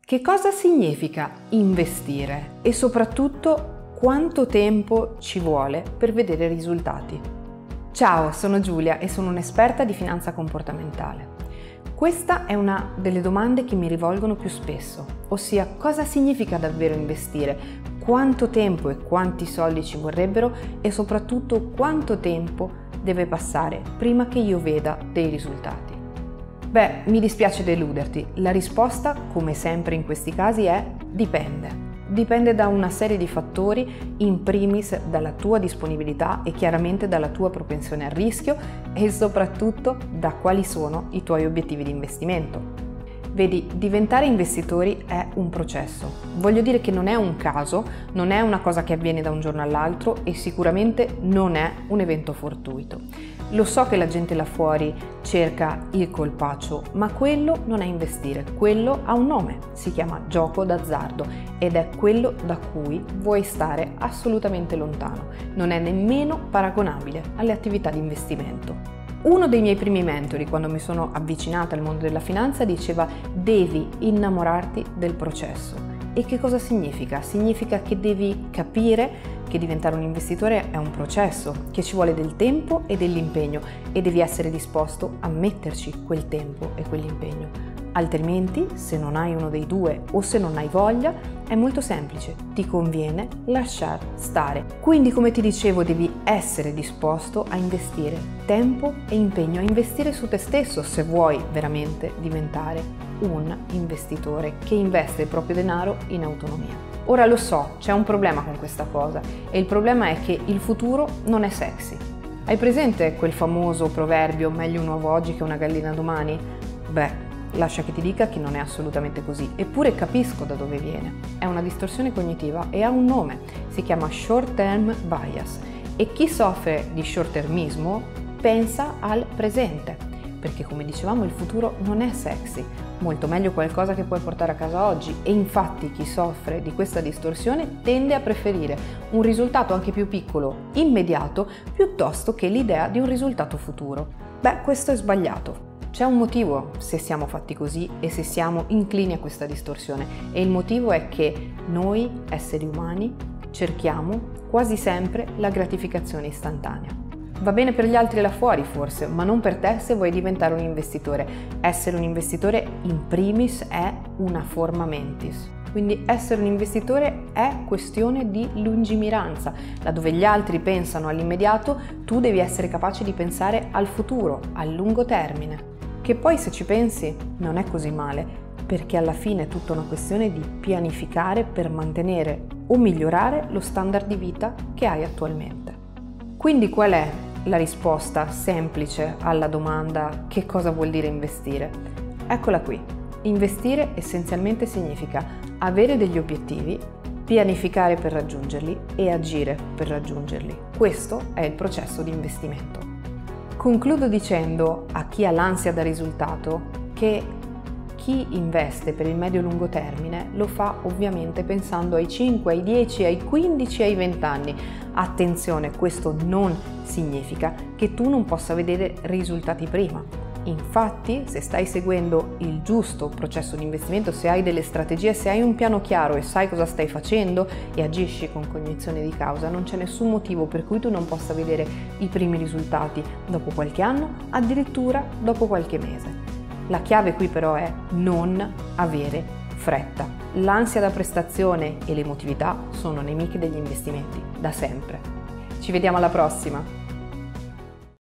Che cosa significa investire e soprattutto quanto tempo ci vuole per vedere risultati? Ciao, sono Giulia e sono un'esperta di finanza comportamentale. Questa è una delle domande che mi rivolgono più spesso, ossia cosa significa davvero investire, quanto tempo e quanti soldi ci vorrebbero e soprattutto quanto tempo deve passare prima che io veda dei risultati. Beh, mi dispiace deluderti, la risposta, come sempre in questi casi, è dipende. Dipende da una serie di fattori, in primis dalla tua disponibilità e chiaramente dalla tua propensione al rischio e soprattutto da quali sono i tuoi obiettivi di investimento. Vedi, diventare investitori è un processo. Voglio dire che non è un caso, non è una cosa che avviene da un giorno all'altro e sicuramente non è un evento fortuito. Lo so che la gente là fuori cerca il colpaccio, ma quello non è investire, quello ha un nome, si chiama gioco d'azzardo ed è quello da cui vuoi stare assolutamente lontano. Non è nemmeno paragonabile alle attività di investimento. Uno dei miei primi mentori, quando mi sono avvicinata al mondo della finanza, diceva: devi innamorarti del processo. E che cosa significa? Significa che devi capire che diventare un investitore è un processo, che ci vuole del tempo e dell'impegno e devi essere disposto a metterci quel tempo e quell'impegno. Altrimenti, se non hai uno dei due o se non hai voglia, è molto semplice, ti conviene lasciar stare. Quindi, come ti dicevo, devi essere disposto a investire tempo e impegno, a investire su te stesso se vuoi veramente diventare un investitore che investe il proprio denaro in autonomia. Ora lo so, c'è un problema con questa cosa e il problema è che il futuro non è sexy. Hai presente quel famoso proverbio meglio un uovo oggi che una gallina domani? Beh, lascia che ti dica che non è assolutamente così, eppure capisco da dove viene. È una distorsione cognitiva e ha un nome, si chiama short term bias e chi soffre di short termismo pensa al presente, perché come dicevamo il futuro non è sexy, molto meglio qualcosa che puoi portare a casa oggi e infatti chi soffre di questa distorsione tende a preferire un risultato anche più piccolo, immediato, piuttosto che l'idea di un risultato futuro. Beh, questo è sbagliato. C'è un motivo se siamo fatti così e se siamo inclini a questa distorsione e il motivo è che noi, esseri umani, cerchiamo quasi sempre la gratificazione istantanea. Va bene per gli altri là fuori forse, ma non per te se vuoi diventare un investitore. Essere un investitore in primis è una forma mentis. Quindi essere un investitore è questione di lungimiranza. Laddove gli altri pensano all'immediato, tu devi essere capace di pensare al futuro, al lungo termine. Che poi se ci pensi non è così male, perché alla fine è tutta una questione di pianificare per mantenere o migliorare lo standard di vita che hai attualmente. Quindi qual è la risposta semplice alla domanda che cosa vuol dire investire? Eccola qui. Investire essenzialmente significa avere degli obiettivi, pianificare per raggiungerli e agire per raggiungerli. Questo è il processo di investimento. Concludo dicendo a chi ha l'ansia da risultato che chi investe per il medio-lungo termine lo fa ovviamente pensando ai 5, ai 10, ai 15, ai 20 anni. Attenzione, questo non significa che tu non possa vedere risultati prima. Infatti, se stai seguendo il giusto processo di investimento, se hai delle strategie, se hai un piano chiaro e sai cosa stai facendo e agisci con cognizione di causa, non c'è nessun motivo per cui tu non possa vedere i primi risultati dopo qualche anno, addirittura dopo qualche mese. La chiave qui però è non avere fretta. L'ansia da prestazione e l'emotività sono nemiche degli investimenti, da sempre. Ci vediamo alla prossima!